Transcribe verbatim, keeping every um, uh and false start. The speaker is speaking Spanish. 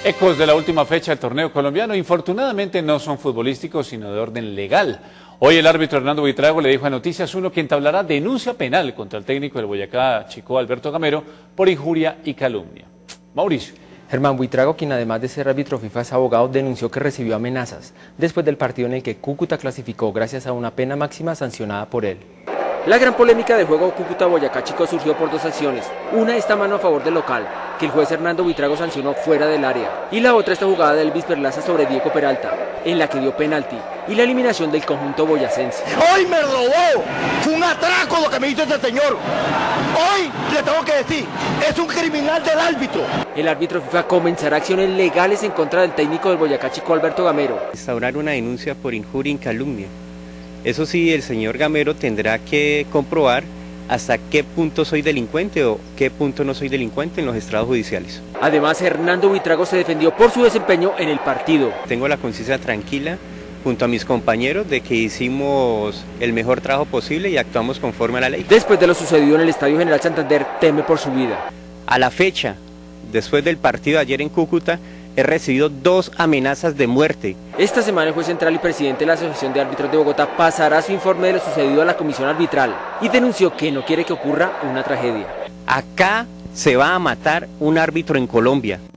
Ecos de la última fecha del torneo colombiano, infortunadamente no son futbolísticos, sino de orden legal. Hoy el árbitro Hernando Buitrago le dijo a Noticias uno que entablará denuncia penal contra el técnico del Boyacá Chicó, Alberto Gamero, por injuria y calumnia. Mauricio. Germán Buitrago, quien además de ser árbitro FIFA es abogado, denunció que recibió amenazas después del partido en el que Cúcuta clasificó gracias a una pena máxima sancionada por él. La gran polémica del juego Cúcuta-Boyacá Chicó surgió por dos acciones. Una, esta mano a favor del local, que el juez Hernando Buitrago sancionó fuera del área. Y la otra, esta jugada de Elvis Perlaza sobre Diego Peralta, en la que dio penalti, y la eliminación del conjunto boyacense. ¡Hoy me robó! ¡Fue un atraco lo que me hizo este señor! Hoy le tengo que decir, es un criminal del árbitro. El árbitro FIFA comenzará acciones legales en contra del técnico del Boyacá Chicó, Alberto Gamero. Instaurar una denuncia por injuria y calumnia. Eso sí, el señor Gamero tendrá que comprobar hasta qué punto soy delincuente o qué punto no soy delincuente en los estrados judiciales. Además, Hernando Buitrago se defendió por su desempeño en el partido. Tengo la conciencia tranquila junto a mis compañeros de que hicimos el mejor trabajo posible y actuamos conforme a la ley. Después de lo sucedido en el Estadio General Santander, teme por su vida. A la fecha, después del partido de ayer en Cúcuta, he recibido dos amenazas de muerte. Esta semana el juez central y presidente de la Asociación de Árbitros de Bogotá pasará su informe de lo sucedido a la comisión arbitral y denunció que no quiere que ocurra una tragedia. Acá se va a matar un árbitro en Colombia.